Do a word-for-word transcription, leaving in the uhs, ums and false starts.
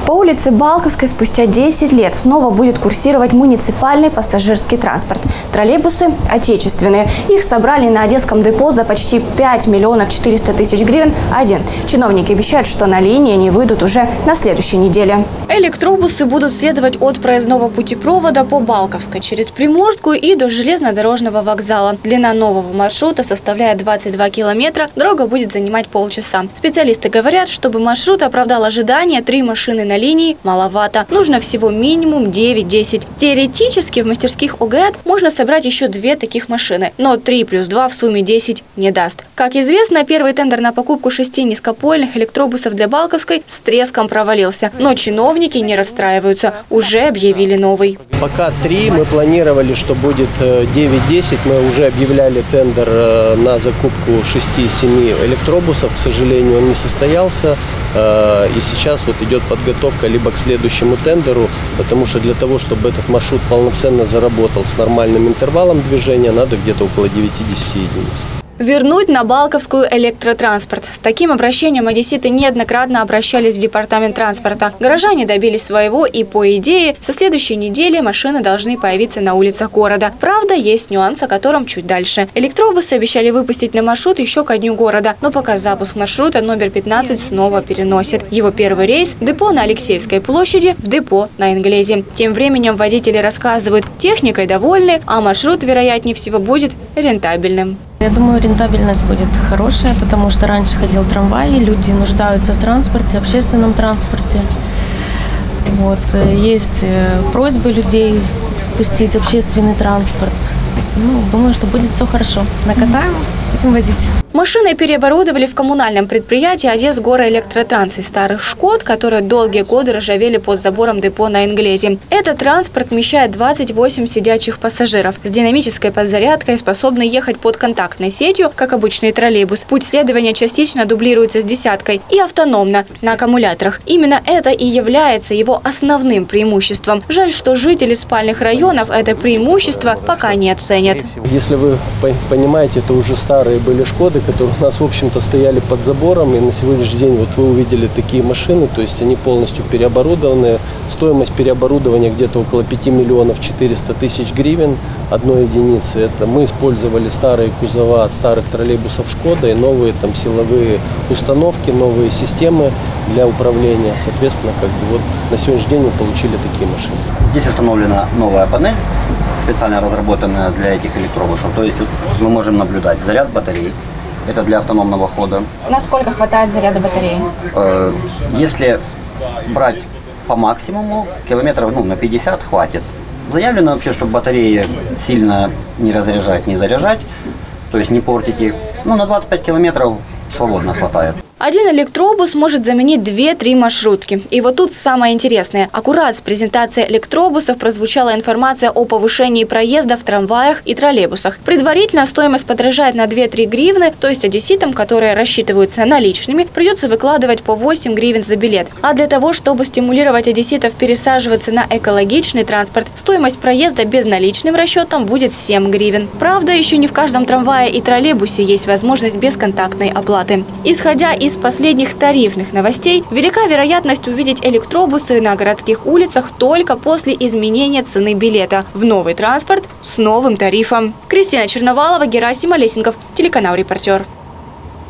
По улице Балковской спустя десять лет снова будет курсировать муниципальный пассажирский транспорт. Троллейбусы отечественные. Их собрали на одесском депо за почти пять миллионов четыреста тысяч гривен один. Чиновники обещают, что на линии они выйдут уже на следующей неделе. Электробусы будут следовать от проездного путепровода по Балковской через Приморскую и до железнодорожного вокзала. Длина нового маршрута составляет двадцать два километра. Дорога будет занимать полчаса. Специалисты говорят, чтобы маршрут оправдал ожидания, три машины на линии маловато. Нужно всего минимум девять-десять. Теоретически в мастерских ОГЭТ можно собрать еще две таких машины, но три плюс два в сумме десять не даст. Как известно, первый тендер на покупку шести низкопольных электробусов для Балковской с треском провалился. Но чиновники не расстраиваются, уже объявили новый. Пока три, мы планировали, что будет девять-десять. Мы уже объявляли тендер на закупку шести-семи электробусов. К сожалению, он не состоялся. И сейчас вот идет подготовка либо к следующему тендеру, потому что для того, чтобы этот маршрут полноценно заработал с нормальным интервалом движения, надо где-то около девяти-десяти единиц. Вернуть на Балковскую электротранспорт. С таким обращением одесситы неоднократно обращались в департамент транспорта. Горожане добились своего и, по идее, со следующей недели машины должны появиться на улицах города. Правда, есть нюанс, о котором чуть дальше. Электробусы обещали выпустить на маршрут еще ко дню города, но пока запуск маршрута номер пятнадцать снова переносит. Его первый рейс – депо на Алексеевской площади в депо на Инглезе. Тем временем водители рассказывают, техникой довольны, а маршрут, вероятнее всего, будет рентабельным. Я думаю, рентабельность будет хорошая, потому что раньше ходил трамвай, люди нуждаются в транспорте, общественном транспорте. Вот. Есть просьбы людей пустить общественный транспорт. Ну, думаю, что будет все хорошо. Накатаем, будем возить. Машины переоборудовали в коммунальном предприятии Одессгороэлектротранс из старых «Шкод», которые долгие годы ржавели под забором депо на Инглезе. Этот транспорт вмещает двадцать восемь сидячих пассажиров. С динамической подзарядкой способны ехать под контактной сетью, как обычный троллейбус. Путь следования частично дублируется с десяткой и автономно на аккумуляторах. Именно это и является его основным преимуществом. Жаль, что жители спальных районов это преимущество пока не оценят. Если вы понимаете, это уже старые были «Шкоды», которые у нас, в общем-то, стояли под забором. И на сегодняшний день вот вы увидели такие машины, то есть они полностью переоборудованные. Стоимость переоборудования где-то около пяти миллионов четырёхсот тысяч гривен одной единицы. Это мы использовали старые кузова от старых троллейбусов «Шкода» и новые там силовые установки, новые системы для управления. Соответственно, как бы вот на сегодняшний день мы получили такие машины. Здесь установлена новая панель, специально разработанная для этих электробусов. То есть вот мы можем наблюдать заряд батареи. Это для автономного хода. Насколько хватает заряда батареи? Если брать по максимуму, километров ну, на пятьдесят хватит. Заявлено вообще, чтобы батареи сильно не разряжать, не заряжать, то есть не портить их. Ну, на двадцать пять километров свободно хватает. Один электробус может заменить две-три маршрутки. И вот тут самое интересное. Аккурат с презентацией электробусов прозвучала информация о повышении проезда в трамваях и троллейбусах. Предварительно стоимость подорожает на две-три гривны, то есть одесситам, которые рассчитываются наличными, придется выкладывать по восемь гривен за билет. А для того, чтобы стимулировать одесситов пересаживаться на экологичный транспорт, стоимость проезда безналичным расчетом будет семь гривен. Правда, еще не в каждом трамвае и троллейбусе есть возможность бесконтактной оплаты. Исходя из Из последних тарифных новостей, велика вероятность увидеть электробусы на городских улицах только после изменения цены билета в новый транспорт с новым тарифом. Кристина Черновалова, Герасим Олесенков, телеканал «Репортер».